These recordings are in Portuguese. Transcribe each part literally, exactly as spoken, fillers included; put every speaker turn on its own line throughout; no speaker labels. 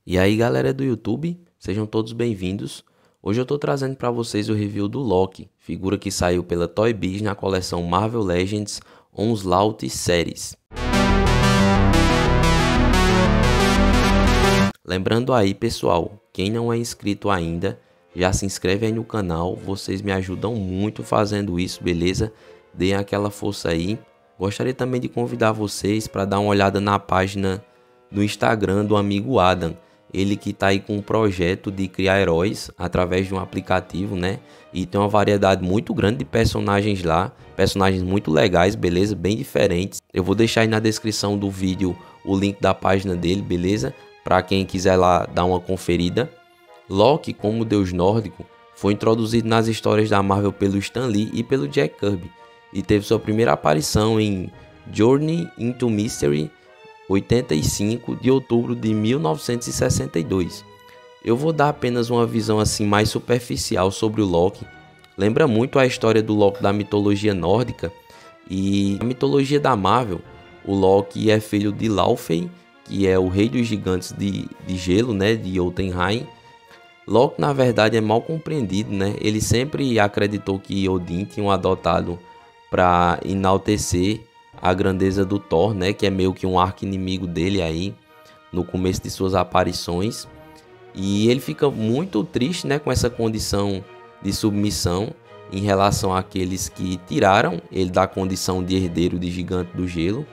E aí galera do YouTube, sejam todos bem-vindos. Hoje eu tô trazendo para vocês o review do Loki, figura que saiu pela Toy Biz na coleção Marvel Legends Onslaught Series. Lembrando aí pessoal, quem não é inscrito ainda, já se inscreve aí no canal, vocês me ajudam muito fazendo isso, beleza? Deem aquela força aí. Gostaria também de convidar vocês para dar uma olhada na página do Instagram do amigo Adam. Ele que está aí com um projeto de criar heróis através de um aplicativo, né? E tem uma variedade muito grande de personagens lá, personagens muito legais, beleza? Bem diferentes. Eu vou deixar aí na descrição do vídeo o link da página dele, beleza? Para quem quiser lá dar uma conferida. Loki, como deus nórdico, foi introduzido nas histórias da Marvel pelo Stan Lee e pelo Jack Kirby. E teve sua primeira aparição em Journey into Mystery oitenta e cinco de outubro de mil novecentos e sessenta e dois. Eu vou dar apenas uma visão assim mais superficial sobre o Loki. Lembra muito a história do Loki da mitologia nórdica e a mitologia da Marvel. O Loki é filho de Laufey, que é o rei dos gigantes de, de gelo, né, de Jotunheim. Loki na verdade é mal compreendido, né? Ele sempre acreditou que Odin tinha adotado para enaltecer a grandeza do Thor, né, que é meio que um arqui-inimigo dele aí no começo de suas aparições. E ele fica muito triste, né, com essa condição de submissão em relação àqueles que tiraram ele da condição de herdeiro de gigante do gelo.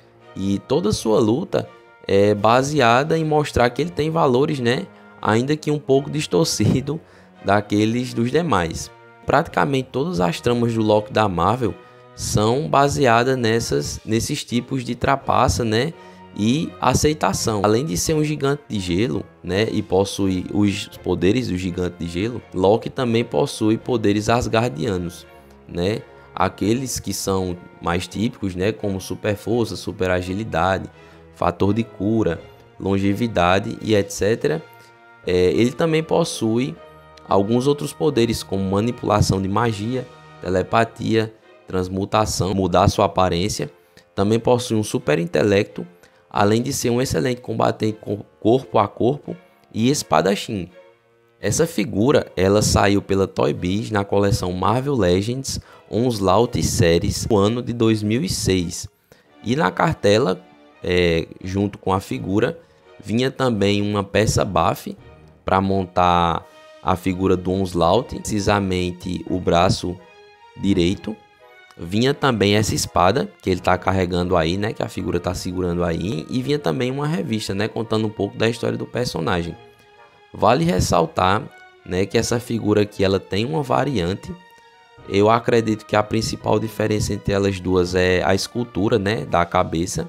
E toda sua luta é baseada em mostrar que ele tem valores, né, ainda que um pouco distorcido daqueles dos demais. Praticamente todas as tramas do Loki da Marvel são baseadas nessas, nesses tipos de trapaça, né, e aceitação. Além de ser um gigante de gelo, né, e possui os poderes do gigante de gelo, Loki também possui poderes asgardianos, né, aqueles que são mais típicos, né, como super força, super agilidade, fator de cura, longevidade e etcétera. É, ele também possui alguns outros poderes como manipulação de magia, telepatia, transmutação, mudar sua aparência. Também possui um super intelecto, além de ser um excelente combatente corpo a corpo e espadachim. Essa figura ela saiu pela Toy Biz na coleção Marvel Legends Onslaught Series no ano de dois mil e seis. E na cartela, é, junto com a figura, vinha também uma peça buff para montar a figura do Onslaught, precisamente o braço direito. Vinha também essa espada que ele está carregando aí, né, que a figura está segurando aí, e vinha também uma revista, né, contando um pouco da história do personagem. Vale ressaltar, né, que essa figura aqui ela tem uma variante. Eu acredito que a principal diferença entre elas duas é a escultura, né, da cabeça,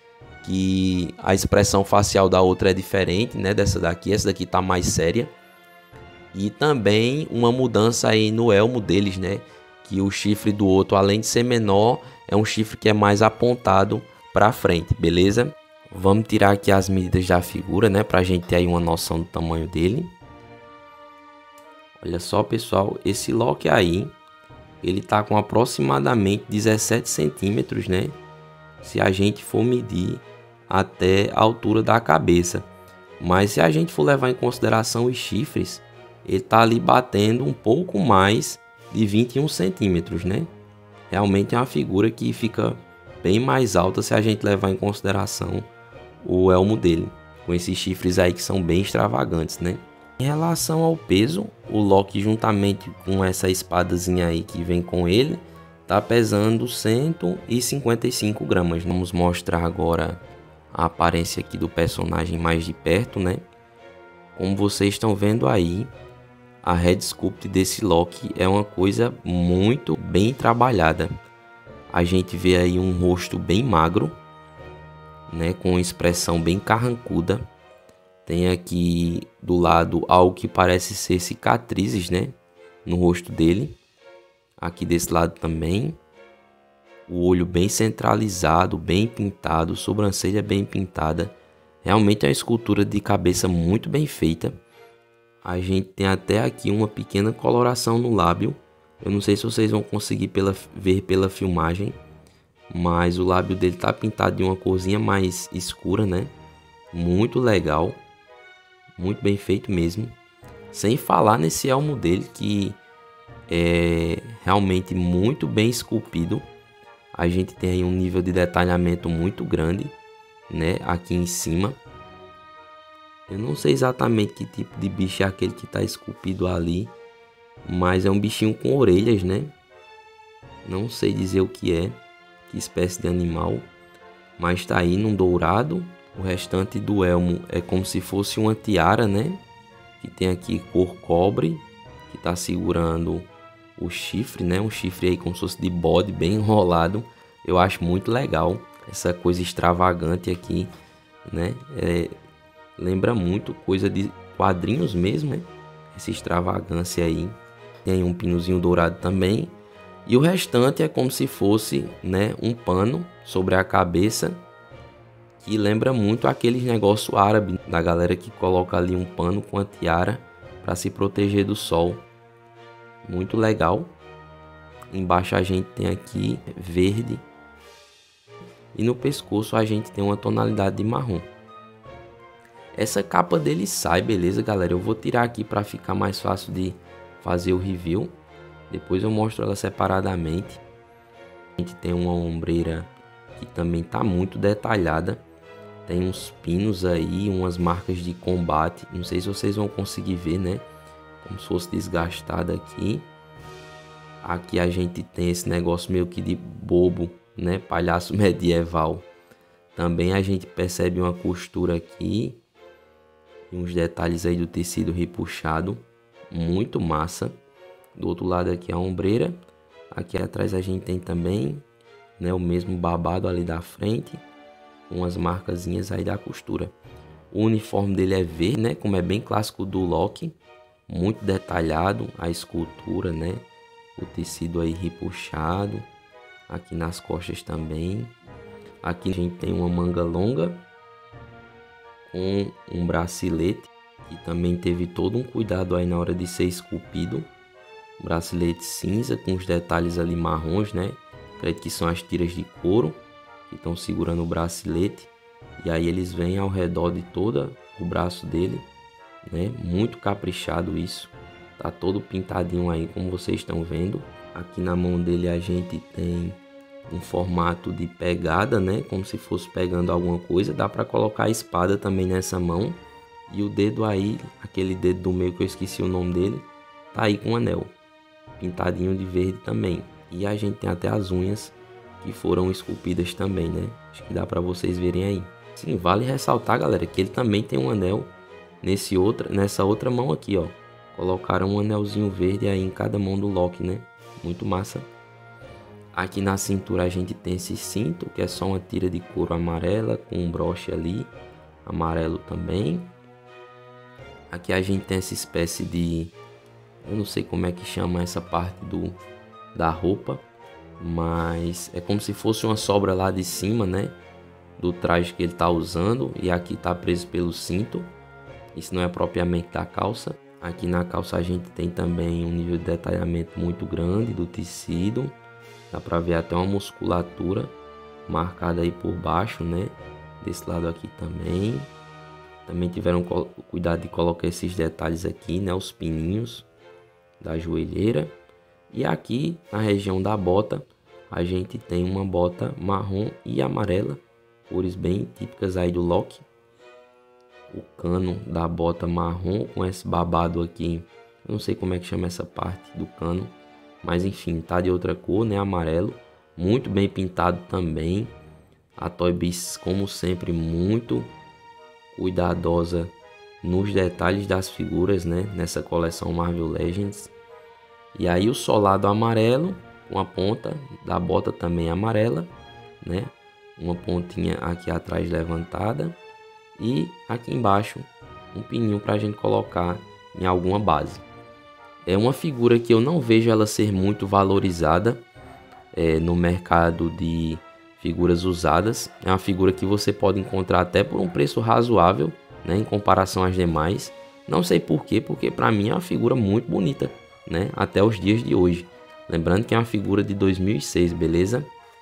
que a expressão facial da outra é diferente, né, dessa daqui. Essa daqui tá mais séria. E também uma mudança aí no elmo deles, né, que o chifre do outro, além de ser menor, é um chifre que é mais apontado para frente, beleza? Vamos tirar aqui as medidas da figura, né, pra gente ter aí uma noção do tamanho dele. Olha só, pessoal, esse Loki aí, ele tá com aproximadamente dezessete centímetros, né, se a gente for medir até a altura da cabeça. Mas se a gente for levar em consideração os chifres, ele tá ali batendo um pouco mais de vinte e um centímetros, né? Realmente é uma figura que fica bem mais alta se a gente levar em consideração o elmo dele, com esses chifres aí que são bem extravagantes, né? Em relação ao peso, o Loki juntamente com essa espadazinha aí que vem com ele, tá pesando cento e cinquenta e cinco gramas. Vamos mostrar agora a aparência aqui do personagem mais de perto, né? Como vocês estão vendo aí, a head sculpt desse Loki é uma coisa muito bem trabalhada. A gente vê aí um rosto bem magro, né, com uma expressão bem carrancuda. Tem aqui do lado algo que parece ser cicatrizes, né, no rosto dele. Aqui desse lado também. O olho bem centralizado, bem pintado, sobrancelha bem pintada. Realmente é uma escultura de cabeça muito bem feita. A gente tem até aqui uma pequena coloração no lábio. Eu não sei se vocês vão conseguir pela, ver pela filmagem, mas o lábio dele tá pintado de uma corzinha mais escura, né? Muito legal. muito bem feito mesmo. Sem falar nesse elmo dele, que é realmente muito bem esculpido. A gente tem aí um nível de detalhamento muito grande, né, aqui em cima. Eu não sei exatamente que tipo de bicho é aquele que está esculpido ali, mas é um bichinho com orelhas, né? Não sei dizer o que é, que espécie de animal, mas está aí num dourado. O restante do elmo é como se fosse uma tiara, né? Que tem aqui cor cobre, que está segurando o chifre, né? Um chifre aí como se fosse de bode, bem enrolado. Eu acho muito legal essa coisa extravagante aqui, né? É, lembra muito coisa de quadrinhos mesmo, né? Essa extravagância aí. Tem um pinozinho dourado também. E o restante é como se fosse, né, um pano sobre a cabeça, que lembra muito aqueles negócios árabes da galera que coloca ali um pano com a tiara para se proteger do sol. Muito legal. Embaixo a gente tem aqui verde. E no pescoço a gente tem uma tonalidade de marrom. Essa capa dele sai, beleza, galera? Eu vou tirar aqui para ficar mais fácil de fazer o review. Depois eu mostro ela separadamente. A gente tem uma ombreira que também tá muito detalhada. Tem uns pinos aí, umas marcas de combate. Não sei se vocês vão conseguir ver, né? Como se fosse desgastada aqui. Aqui a gente tem esse negócio meio que de bobo, né? Palhaço medieval. Também a gente percebe uma costura aqui. E uns detalhes aí do tecido repuxado. Muito massa. Do outro lado aqui a ombreira. Aqui atrás a gente tem também, né, o mesmo babado ali da frente. Umas marcazinhas aí da costura. O uniforme dele é verde, né? Como é bem clássico do Loki. Muito detalhado a escultura, né? O tecido aí repuxado. Aqui nas costas também. Aqui a gente tem uma manga longa. Com um bracelete. Que também teve todo um cuidado aí na hora de ser esculpido. Bracelete cinza com os detalhes ali marrons, né? Acredito que são as tiras de couro que estão segurando o bracelete. E aí eles vêm ao redor de todo o braço dele, né? Muito caprichado isso. Tá todo pintadinho aí, como vocês estão vendo. Aqui na mão dele a gente tem um formato de pegada, né? Como se fosse pegando alguma coisa. Dá para colocar a espada também nessa mão. E o dedo aí, aquele dedo do meio que eu esqueci o nome dele, tá aí com um anel. Pintadinho de verde também. E a gente tem até as unhas que foram esculpidas também, né? Acho que dá para vocês verem aí. Sim, vale ressaltar, galera, que ele também tem um anel nesse outra, nessa outra mão aqui, ó. Colocaram um anelzinho verde aí em cada mão do Loki, né? Muito massa. Aqui na cintura a gente tem esse cinto, que é só uma tira de couro amarela com um broche ali, amarelo também. Aqui a gente tem essa espécie de... eu não sei como é que chama essa parte do, da roupa, mas é como se fosse uma sobra lá de cima, né? Do traje que ele tá usando, e aqui tá preso pelo cinto. Isso não é propriamente da calça. Aqui na calça a gente tem também um nível de detalhamento muito grande do tecido. Dá pra ver até uma musculatura marcada aí por baixo, né? Desse lado aqui também. Também tiveram cuidado de colocar esses detalhes aqui, né? Os pininhos da joelheira. E aqui na região da bota a gente tem uma bota marrom e amarela, cores bem típicas aí do Loki. O cano da bota marrom com esse babado aqui, eu não sei como é que chama essa parte do cano, mas enfim, tá de outra cor, né? Amarelo, muito bem pintado também. A Toy Biz, como sempre, muito cuidadosa nos detalhes das figuras, né? Nessa coleção Marvel Legends. E aí o solado amarelo, com a ponta da bota também amarela, né? Uma pontinha aqui atrás levantada. E aqui embaixo um pininho para a gente colocar em alguma base. É uma figura que eu não vejo ela ser muito valorizada é, no mercado de figuras usadas. É uma figura que você pode encontrar até por um preço razoável, né, em comparação às demais. Não sei porquê, porque para mim é uma figura muito bonita, né, até os dias de hoje. Lembrando que é uma figura de dois mil e seis, beleza?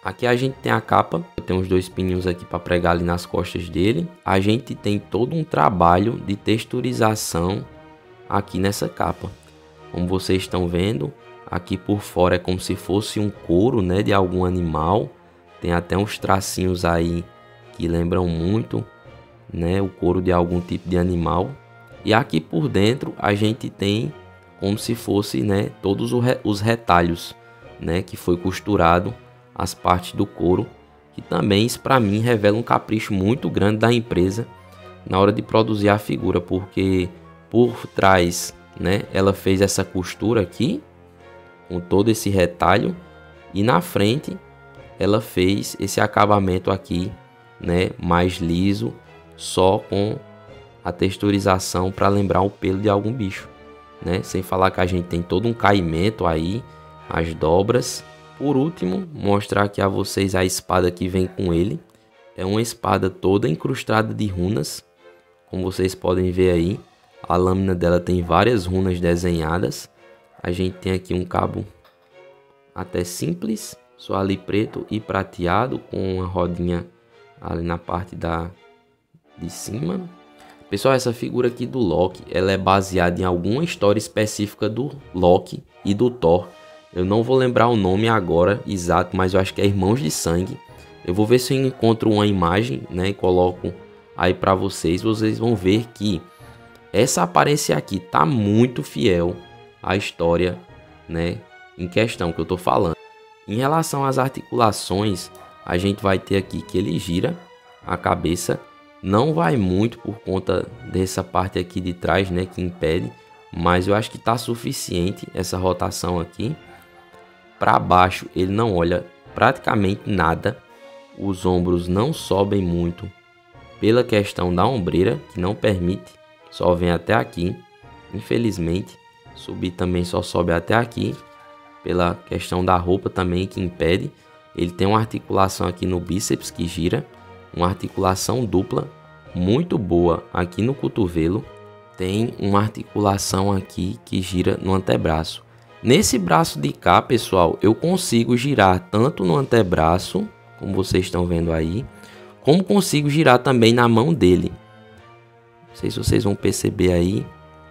Aqui a gente tem a capa, tem uns dois pininhos aqui para pregar ali nas costas dele. A gente tem todo um trabalho de texturização aqui nessa capa. Como vocês estão vendo, aqui por fora é como se fosse um couro, né, de algum animal. Tem até uns tracinhos aí que lembram muito, né, o couro de algum tipo de animal. E aqui por dentro a gente tem como se fosse, né, todos os retalhos, né, que foi costurado as partes do couro, que também isso para mim revela um capricho muito grande da empresa na hora de produzir a figura, porque por trás, né, ela fez essa costura aqui com todo esse retalho e na frente ela fez esse acabamento aqui, né, mais liso, só com a texturização para lembrar o pelo de algum bicho, né? Sem falar que a gente tem todo um caimento aí, as dobras. Por último, mostrar aqui a vocês a espada que vem com ele. É uma espada toda incrustada de runas, como vocês podem ver aí. A lâmina dela tem várias runas desenhadas. A gente tem aqui um cabo até simples, só ali preto e prateado, com uma rodinha ali na parte da de cima. Pessoal, essa figura aqui do Loki, ela é baseada em alguma história específica do Loki e do Thor. Eu não vou lembrar o nome agora exato, mas eu acho que é Irmãos de Sangue. Eu vou ver se eu encontro uma imagem, né, e coloco aí para vocês. Vocês vão ver que essa aparência aqui tá muito fiel à história, né, em questão que eu tô falando. Em relação às articulações, a gente vai ter aqui que ele gira a cabeça. Não vai muito por conta dessa parte aqui de trás, né, que impede, mas eu acho que tá suficiente essa rotação aqui. Para baixo ele não olha praticamente nada, os ombros não sobem muito pela questão da ombreira, que não permite, só vem até aqui, infelizmente. Subir também só sobe até aqui, pela questão da roupa também que impede. Ele tem uma articulação aqui no bíceps que gira, uma articulação dupla muito boa aqui no cotovelo, tem uma articulação aqui que gira no antebraço. Nesse braço de cá, pessoal, eu consigo girar tanto no antebraço, como vocês estão vendo aí, como consigo girar também na mão dele. Não sei se vocês vão perceber aí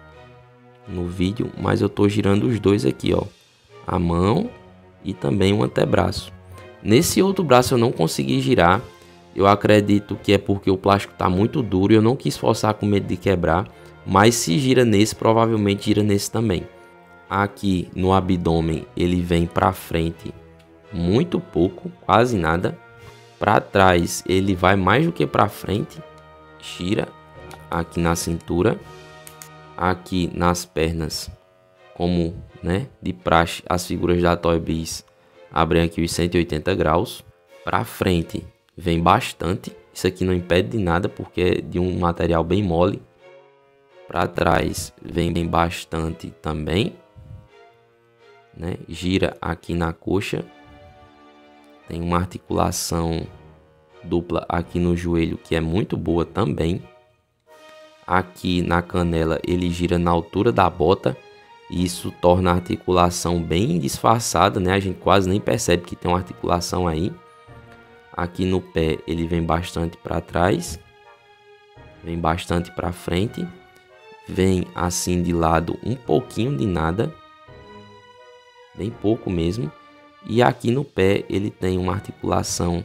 no vídeo, mas eu estou girando os dois aqui, ó, a mão e também o antebraço. Nesse outro braço eu não consegui girar. Eu acredito que é porque o plástico está muito duro e eu não quis forçar com medo de quebrar. Mas se gira nesse, provavelmente gira nesse também. Aqui no abdômen ele vem para frente muito pouco, quase nada. Para trás ele vai mais do que para frente. Gira aqui na cintura. Aqui nas pernas, como, né, de praxe, as figuras da Toy Biz abrem aqui os cento e oitenta graus. Para frente vem bastante, isso aqui não impede de nada porque é de um material bem mole. Para trás vem bem bastante também, né? Gira aqui na coxa, tem uma articulação dupla aqui no joelho que é muito boa também. Aqui na canela ele gira na altura da bota, e isso torna a articulação bem disfarçada, né? A gente quase nem percebe que tem uma articulação aí. Aqui no pé ele vem bastante para trás, vem bastante para frente, vem assim de lado um pouquinho de nada, bem pouco mesmo. E aqui no pé ele tem uma articulação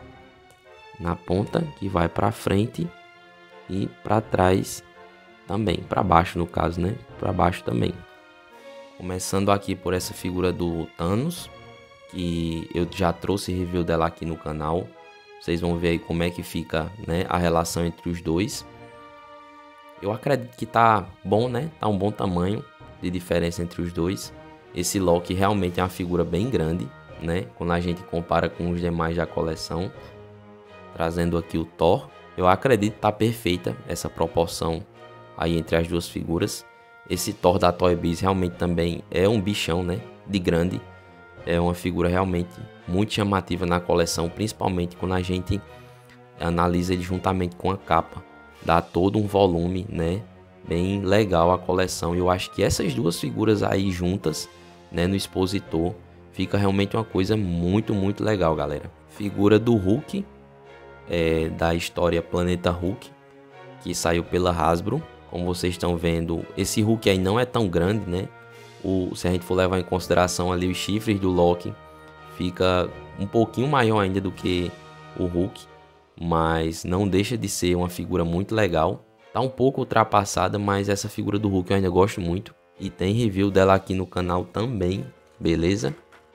na ponta que vai para frente e para trás também, para baixo no caso, né? Para baixo também. Começando aqui por essa figura do Thanos, que eu já trouxe review dela aqui no canal. Vocês vão ver aí como é que fica, né, a relação entre os dois. Eu acredito que tá bom, né? Tá um bom tamanho de diferença entre os dois. Esse Loki realmente é uma figura bem grande, né? Quando a gente compara com os demais da coleção. Trazendo aqui o Thor, eu acredito que tá perfeita essa proporção aí entre as duas figuras. Esse Thor da Toy Biz realmente também é um bichão, né? De grande. É uma figura realmente muito chamativa na coleção, principalmente quando a gente analisa ele juntamente com a capa. Dá todo um volume, né? Bem legal a coleção. E eu acho que essas duas figuras aí juntas, né, no expositor, Fica realmente uma coisa muito, muito legal, galera. Figura do Hulk, é, da história Planeta Hulk, que saiu pela Hasbro. Como vocês estão vendo, esse Hulk aí não é tão grande, né? O, se a gente for levar em consideração ali os chifres do Loki, fica um pouquinho maior ainda do que o Hulk, mas não deixa de ser uma figura muito legal. Tá um pouco ultrapassada, mas essa figura do Hulk eu ainda gosto muito. E tem review dela aqui no canal também, beleza?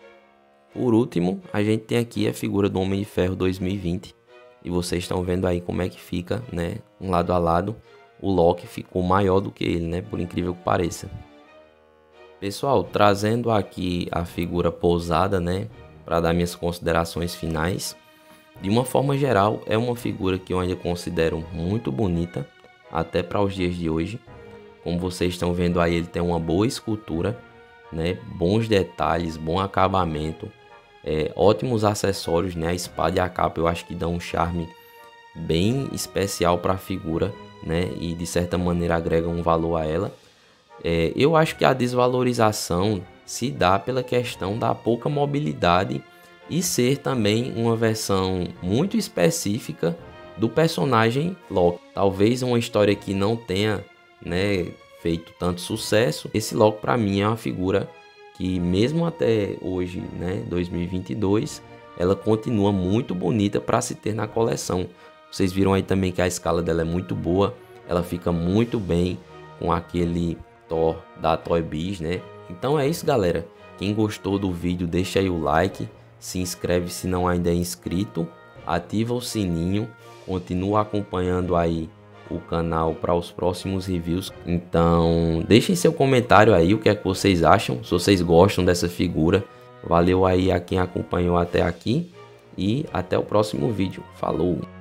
Por último, a gente tem aqui a figura do Homem de Ferro dois mil e vinte. E vocês estão vendo aí como é que fica, né? Um lado a lado. O Loki ficou maior do que ele, né? Por incrível que pareça. Pessoal, trazendo aqui a figura pousada, né? Para dar minhas considerações finais. De uma forma geral, é uma figura que eu ainda considero muito bonita. Até para os dias de hoje. Como vocês estão vendo aí, ele tem uma boa escultura, né? Bons detalhes, bom acabamento. É, ótimos acessórios, né? A espada e a capa eu acho que dão um charme bem especial para a figura, né? E de certa maneira agregam um valor a ela. É, eu acho que a desvalorização se dá pela questão da pouca mobilidade e ser também uma versão muito específica do personagem Loki. Talvez uma história que não tenha, né, feito tanto sucesso. Esse Loki para mim é uma figura que mesmo até hoje, né, dois mil e vinte e dois, ela continua muito bonita para se ter na coleção. Vocês viram aí também que a escala dela é muito boa, ela fica muito bem com aquele Thor da Toy Biz, né? Então é isso, galera. Quem gostou do vídeo, deixa aí o like, se inscreve se não ainda é inscrito, ativa o sininho, continua acompanhando aí o canal para os próximos reviews. Então deixem seu comentário aí, o que é que vocês acham, se vocês gostam dessa figura. Valeu aí a quem acompanhou até aqui e até o próximo vídeo. Falou!